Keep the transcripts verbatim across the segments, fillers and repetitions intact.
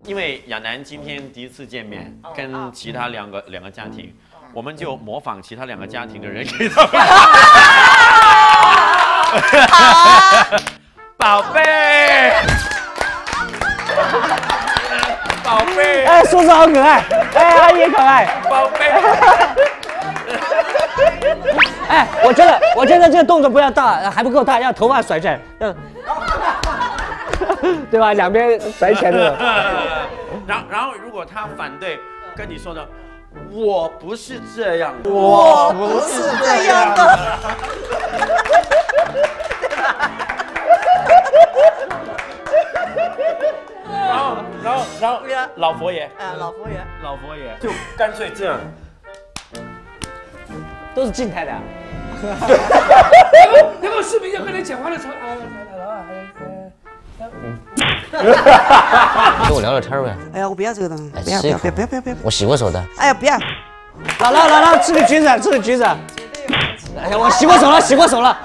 因为亚楠今天第一次见面，跟其他两个两个家庭，我们就模仿其他两个家庭的人给他们。宝贝，宝贝， 哎，叔叔好可爱，哎，阿姨也可爱， 宝贝。 哎，我觉得，我觉得这个动作不要大，还不够大，要头发甩起来，嗯，对吧？两边甩起来的。 然后，然后如果他反对，跟你说的，我不是这样的， 我不是这样的。 然后，然后，然后，老佛爷， 哎，老佛爷， 老佛爷，就干脆这样， 都是静态的。 那个视频要跟你讲话的时候，啊， 跟我聊聊天呗。 哎呀，我不要这个东西， 哎不要不要不要不要不要不要！ 我洗过手的。 哎呀，不要！ 姥姥姥姥，吃个橘子，吃个橘子。哎呀，我洗过手了，洗过手了。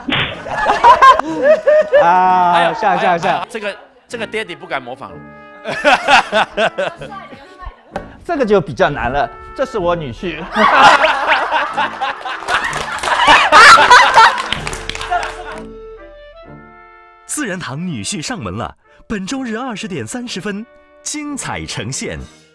啊，像像像， 这个这个爹地不敢模仿。 这个就比较难了，这是我女婿。 四人堂女婿上门了，本周日二十点三十分，精彩呈现。